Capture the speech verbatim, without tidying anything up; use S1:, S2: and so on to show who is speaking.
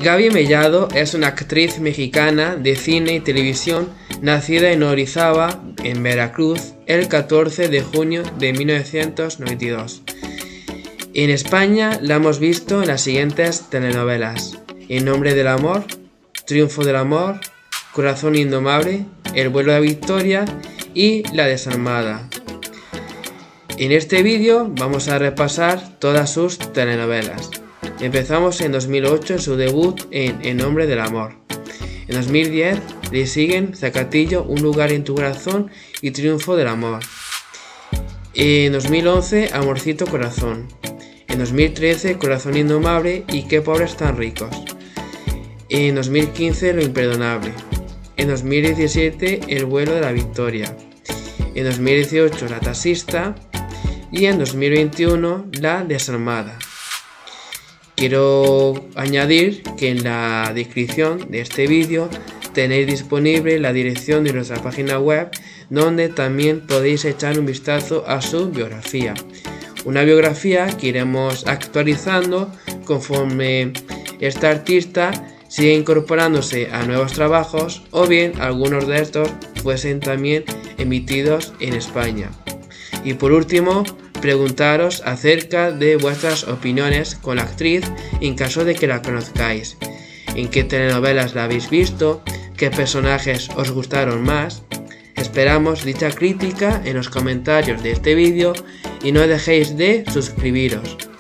S1: Gaby Mellado es una actriz mexicana de cine y televisión nacida en Orizaba, en Veracruz, el catorce de junio de mil novecientos noventa y dos. En España la hemos visto en las siguientes telenovelas: En nombre del amor, Triunfo del amor, Corazón indomable, El vuelo de la victoria y La desarmada. En este vídeo vamos a repasar todas sus telenovelas. Empezamos en dos mil ocho en su debut en En nombre del amor. En dos mil diez le siguen Zacatillo, Un lugar en tu corazón y Triunfo del amor. En dos mil once Amorcito corazón. En dos mil trece Corazón indomable y Qué pobres tan ricos. En dos mil quince Lo imperdonable. En dos mil diecisiete El vuelo de la victoria. En dos mil dieciocho La taxista. Y en dos mil veintiuno La desarmada. Quiero añadir que en la descripción de este vídeo tenéis disponible la dirección de nuestra página web, donde también podéis echar un vistazo a su biografía. Una biografía que iremos actualizando conforme esta artista sigue incorporándose a nuevos trabajos, o bien algunos de estos fuesen también emitidos en España. Y por último, preguntaros acerca de vuestras opiniones con la actriz en caso de que la conozcáis. ¿En qué telenovelas la habéis visto? ¿Qué personajes os gustaron más? Esperamos dicha crítica en los comentarios de este vídeo y no dejéis de suscribiros.